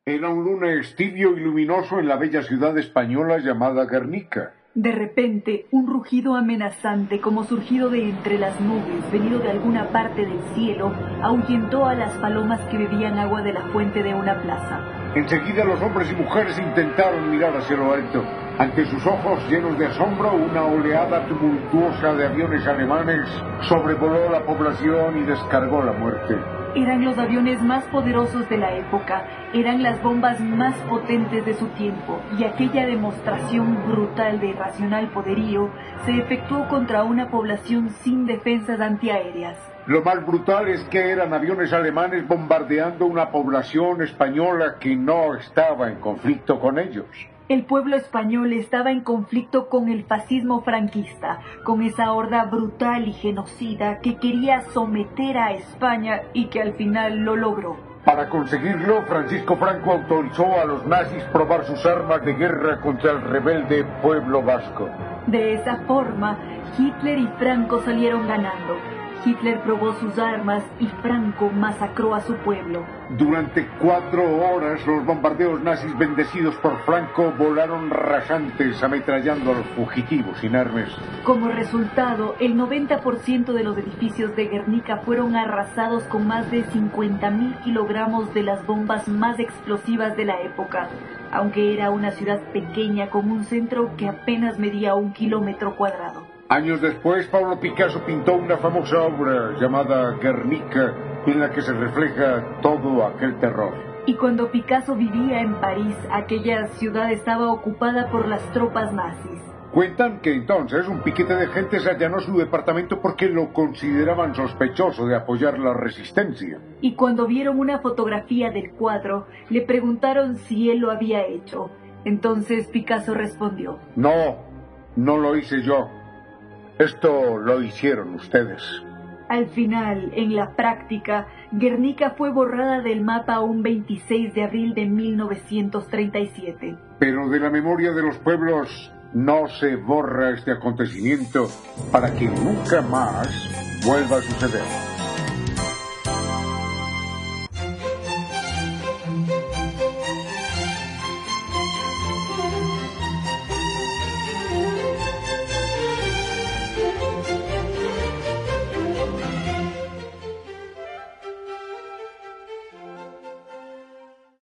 Era un lunes tibio y luminoso en la bella ciudad española llamada Guernica. De repente, un rugido amenazante, como surgido de entre las nubes, venido de alguna parte del cielo, ahuyentó a las palomas que bebían agua de la fuente de una plaza. Enseguida los hombres y mujeres intentaron mirar hacia lo alto. Ante sus ojos llenos de asombro, una oleada tumultuosa de aviones alemanes sobrevoló la población y descargó la muerte. Eran los aviones más poderosos de la época, eran las bombas más potentes de su tiempo, y aquella demostración brutal de irracional poderío se efectuó contra una población sin defensas antiaéreas. Lo más brutal es que eran aviones alemanes bombardeando una población española que no estaba en conflicto con ellos. El pueblo español estaba en conflicto con el fascismo franquista, con esa horda brutal y genocida que quería someter a España y que al final lo logró. Para conseguirlo, Francisco Franco autorizó a los nazis probar sus armas de guerra contra el rebelde pueblo vasco. De esa forma, Hitler y Franco salieron ganando. Hitler probó sus armas y Franco masacró a su pueblo. Durante 4 horas, los bombardeos nazis bendecidos por Franco volaron rasantes, ametrallando a los fugitivos inermes. Como resultado, el 90% de los edificios de Guernica fueron arrasados con más de 50.000 kilogramos de las bombas más explosivas de la época, aunque era una ciudad pequeña con un centro que apenas medía 1 kilómetro cuadrado. Años después, Pablo Picasso pintó una famosa obra llamada Guernica, en la que se refleja todo aquel terror. Y cuando Picasso vivía en París, aquella ciudad estaba ocupada por las tropas nazis. Cuentan que entonces un piquete de gentes allanó su departamento porque lo consideraban sospechoso de apoyar la resistencia. Y cuando vieron una fotografía del cuadro, le preguntaron si él lo había hecho. Entonces Picasso respondió: No lo hice yo. Esto lo hicieron ustedes. Al final, en la práctica, Guernica fue borrada del mapa un 26 de abril de 1937. Pero de la memoria de los pueblos no se borra este acontecimiento para que nunca más vuelva a suceder.